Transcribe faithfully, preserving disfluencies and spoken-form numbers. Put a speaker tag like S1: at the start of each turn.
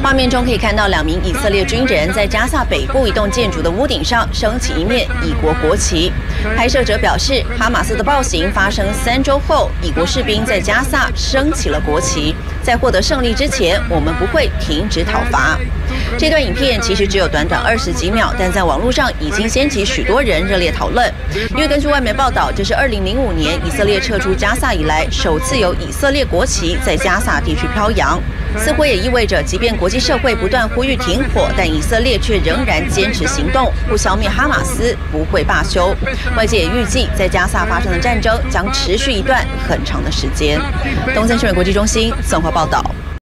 S1: 画面中可以看到两名以色列军人在加萨北部一栋建筑的屋顶上升起一面以国国旗。拍摄者表示，哈马斯的暴行发生三周后，以国士兵在加萨升起了国旗。在获得胜利之前，我们不会停止讨伐。这段影片其实只有短短二十几秒，但在网络上已经掀起许多人热烈讨论。因为根据外媒报道，这是二零零五年以色列撤出加萨以来，首次有以色列国旗在加萨地区飘扬。似乎也意味着，即便国际社会不断呼吁停火，但以色列却仍然坚持行动，不消灭哈马斯，不会罢休。外界也预计，在加萨发生的战争将持续一段很长的时间。东森新闻国际中心综合报道。